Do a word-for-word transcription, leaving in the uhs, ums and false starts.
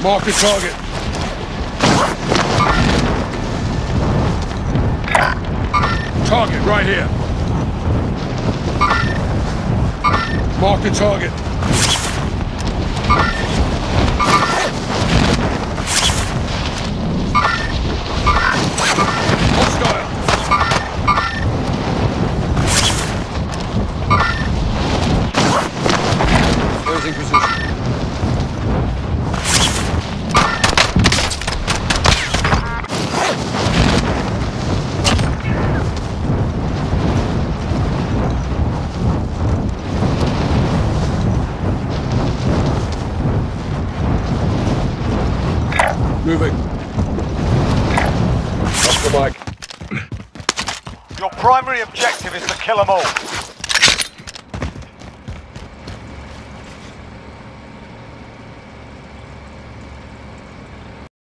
Mark the target. Target right here. Mark the target. Hostile. Losing position. Moving. Off the mic. Your primary objective is to kill them all.